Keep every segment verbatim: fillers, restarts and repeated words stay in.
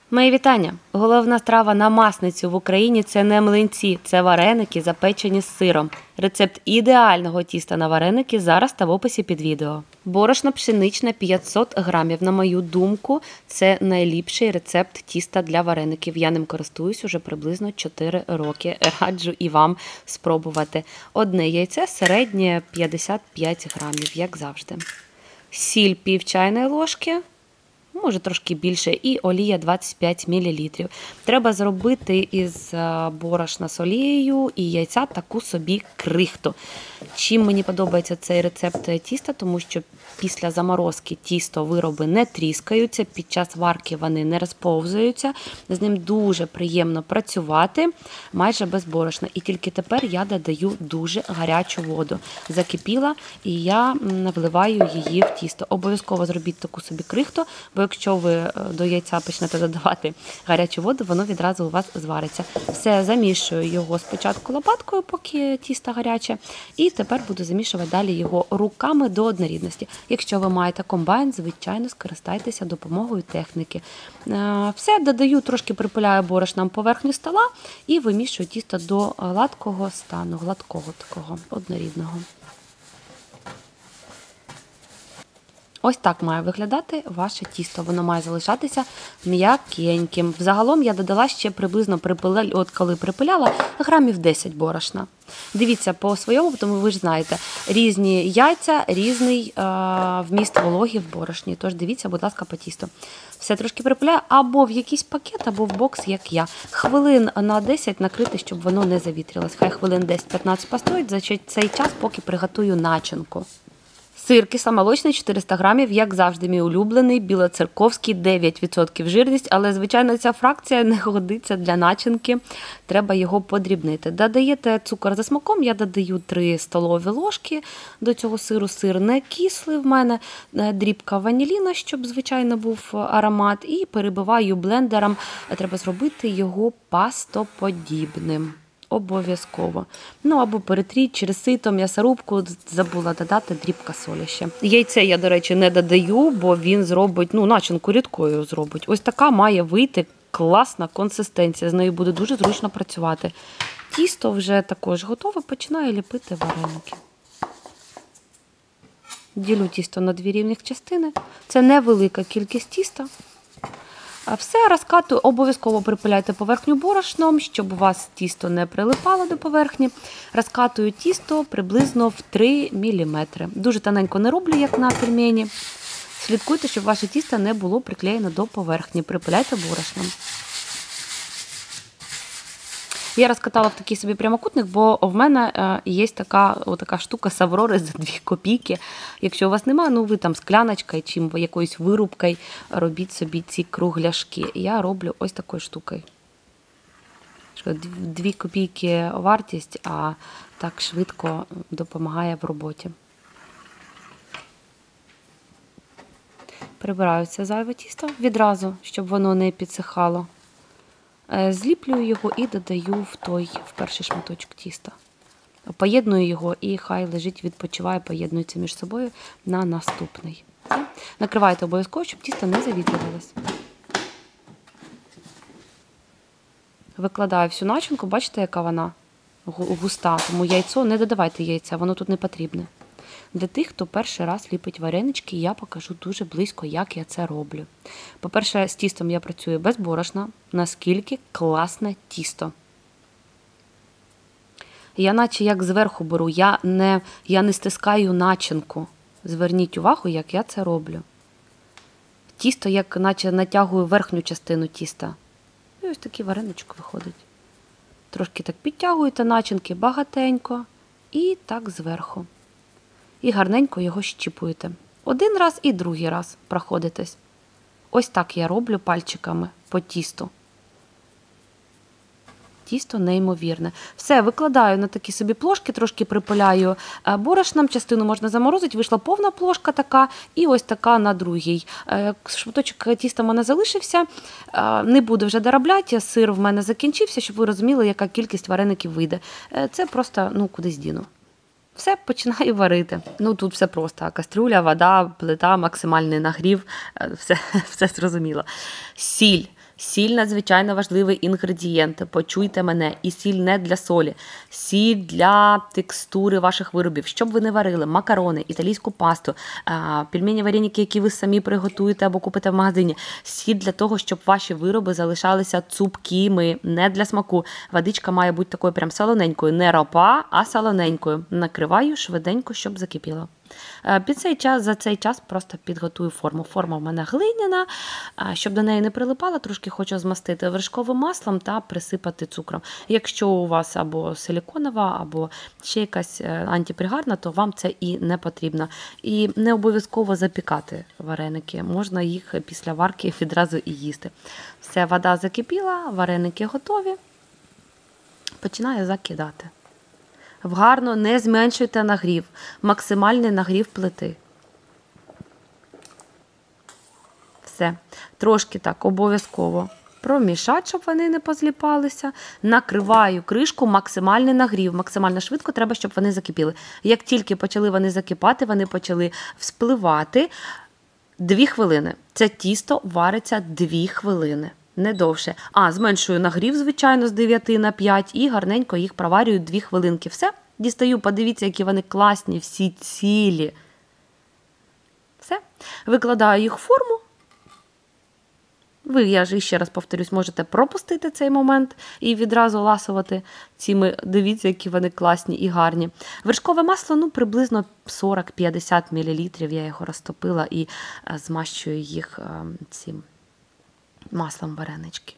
Мої вітання! Головна страва на масницю в Україні – це не млинці, це вареники, запечені з сиром. Рецепт ідеального тіста на вареники зараз та в описі під відео. Борошно пшеничне п'ятсот грамів. На мою думку, це найліпший рецепт тіста для вареників. Я ним користуюсь уже приблизно чотири роки. Раджу і вам спробувати. Одне яйце середнє п'ятдесят п'ять грамів, як завжди. Сіль пів чайної ложки. Може трошки більше, і олія двадцять п'ять мілілітрів. Треба зробити із борошна з олією і яйця таку собі крихту. Чим мені подобається цей рецепт тіста, тому що після заморозки тісто вироби не тріскаються, під час варки вони не розповзуються, з ним дуже приємно працювати, майже без борошна. І тільки тепер я додаю дуже гарячу воду. Закипіла, і я вливаю її в тісто. Обов'язково зробіть таку собі крихту, бо якщо ви до яйця почнете додавати гарячу воду, воно відразу у вас звариться. Все, замішую його спочатку лопаткою, поки тісто гаряче, і тепер буду замішувати далі його руками до однорідності. Якщо ви маєте комбайн, звичайно, скористайтеся допомогою техніки. Все, додаю, трошки припиляю борошном поверхню стола і вимішую тісто до гладкого стану, гладкого такого, однорідного. Ось так має виглядати ваше тісто. Воно має залишатися м'якеньким. Взагалом я додала ще приблизно, припиля... от коли припиляла, грамів десять борошна. Дивіться по своєму, тому ви ж знаєте, різні яйця, різний е вміст вологі в борошні. Тож дивіться, будь ласка, по тісту. Все трошки припиляю або в якийсь пакет, або в бокс, як я. Хвилин на десять накрити, щоб воно не завітрилось. Хай хвилин десять-п'ятнадцять постоїть за цей час, поки приготую начинку. Сир кисломолочний чотириста грамів, як завжди, мій улюблений, білоцерковський, дев'ять відсотків жирність, але, звичайно, ця фракція не годиться для начинки, треба його подрібнити. Додаєте цукор за смаком, я додаю три столові ложки до цього сиру. Сир не кислий в мене, дрібка ваніліна, щоб, звичайно, був аромат, і перебиваю блендером, треба зробити його пастоподібним. Обов'язково. Ну, або перетріть через сито, м'ясорубку, забула додати дрібка солі ще. Яйце я, до речі, не додаю, бо він зробить, ну, начинку рідкою зробить. Ось така має вийти класна консистенція, з нею буде дуже зручно працювати. Тісто вже також готове, починаю ліпити вареники. Ділю тісто на дві рівних частини. Це невелика кількість тіста. Все, розкатую, обов'язково припиляйте поверхню борошном, щоб у вас тісто не прилипало до поверхні. Розкатую тісто приблизно в три міліметри. Дуже тоненько не роблю, як на пельмені. Слідкуйте, щоб ваше тісто не було приклеєно до поверхні. Припиляйте борошном. Я розкатала в такий собі прямокутник, бо в мене є така, така штука з Аврори за дві копійки. Якщо у вас немає, ну ви там скляночкою чи якоюсь вирубкою робіть собі ці кругляшки. Я роблю ось такою штукою. дві копійки вартість, а так швидко допомагає в роботі. Прибираю це зайве тісто відразу, щоб воно не підсихало. Зліплюю його і додаю в той, в перший шматочок тіста. Поєдную його і хай лежить, відпочиває, поєднується між собою на наступний. Накривайте обов'язково, щоб тісто не завітрювалось. Викладаю всю начинку, бачите, яка вона густа, тому яйцо, не додавайте яйця, воно тут не потрібне. Для тих, хто перший раз ліпить варенички, я покажу дуже близько, як я це роблю. По-перше, з тістом я працюю без борошна. Наскільки класне тісто. Я наче як зверху беру, я не, я не стискаю начинку. Зверніть увагу, як я це роблю. Тісто, як наче натягую верхню частину тіста. І ось такий вареничок виходить. Трошки так підтягуєте начинки багатенько і так зверху. І гарненько його щіпуєте. Один раз і другий раз проходитесь. Ось так я роблю пальчиками по тісту. Тісто неймовірне. Все, викладаю на такі собі плошки, трошки припиляю борошном, частину можна заморозити, вийшла повна плошка така, і ось така на другій. Шматочок тіста в мене залишився, не буду вже доробляти, сир в мене закінчився, щоб ви розуміли, яка кількість вареників вийде. Це просто, ну, кудись діну. Все, починаю варити. Ну, тут все просто. Кастрюля, вода, плита, максимальний нагрів, все, все зрозуміло. Сіль. Сіль – надзвичайно важливий інгредієнт, почуйте мене, і сіль не для солі, сіль для текстури ваших виробів. Щоб ви не варили макарони, італійську пасту, пельмені, вареники, які ви самі приготуєте або купите в магазині. Сіль для того, щоб ваші вироби залишалися цупкими, не для смаку. Водичка має бути такою прям солоненькою, не ропа, а солоненькою. Накриваю швиденько, щоб закипіло. Під цей час, за цей час просто підготую форму. Форма в мене глиняна, щоб до неї не прилипала, трошки хочу змастити вершковим маслом та присипати цукром. Якщо у вас або силіконова, або ще якась антипригарна, то вам це і не потрібно. І не обов'язково запікати вареники, можна їх після варки відразу і їсти. Все, вода закипіла, вареники готові, починаю закидати. Гарно не зменшуйте нагрів, максимальний нагрів плити. Все. Трошки так обов'язково промішати, щоб вони не позліпалися. Накриваю кришку, максимальний нагрів. Максимально швидко треба, щоб вони закипіли. Як тільки почали вони закипати, вони почали вспливати. Дві хвилини. Це тісто вариться дві хвилини. Не довше. А, зменшую нагрів, звичайно, з дев'яти на п'ять і гарненько їх проварюю дві хвилинки. Все, дістаю, подивіться, які вони класні, всі цілі. Все. Викладаю їх в форму. Ви, я ж ще раз повторюсь, можете пропустити цей момент і відразу ласувати цими, дивіться, які вони класні і гарні. Вершкове масло, ну, приблизно сорок-п'ятдесят мілілітрів, я його розтопила і змащую їх цим маслом варенички.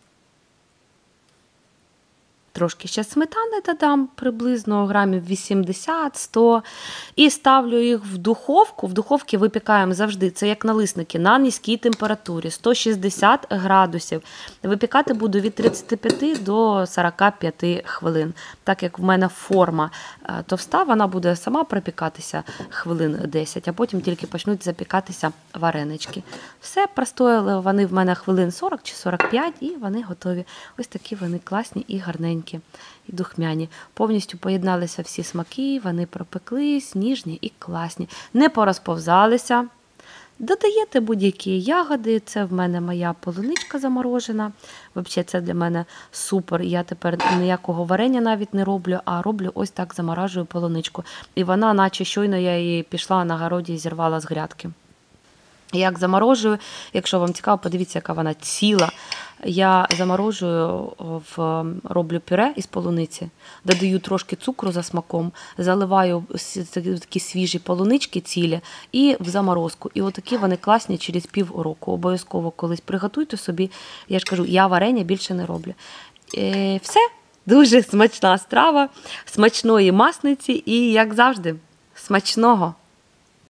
Трошки ще сметани додам, приблизно грамів вісімдесят-сто. І ставлю їх в духовку. В духовці випікаємо завжди, це як налисники, на низькій температурі, сто шістдесят градусів. Випікати буду від тридцяти п'яти до сорока п'яти хвилин. Так як в мене форма товста, вона буде сама пропікатися хвилин десять, а потім тільки почнуть запікатися варенички. Все, простояли вони в мене хвилин сорок чи сорок п'ять, і вони готові. Ось такі вони класні і гарненькі. І духмяні. Повністю поєдналися всі смаки, вони пропеклись, ніжні і класні. Не порозповзалися. Додаєте будь-які ягоди. Це в мене моя полуничка заморожена. Взагалі, це для мене супер. Я тепер ніякого варення навіть не роблю, а роблю ось так, заморажую полуничку. І вона, наче щойно я її пішла на городі і зірвала з грядки. Як заморожую, якщо вам цікаво, подивіться, яка вона ціла. Я заморожую, в, роблю пюре із полуниці, додаю трошки цукру за смаком, заливаю такі свіжі полунички цілі і в заморозку. І отакі вони класні через пів року. Обов'язково колись приготуйте собі. Я ж кажу, я варення більше не роблю. І все, дуже смачна страва, смачної масниці і, як завжди, смачного!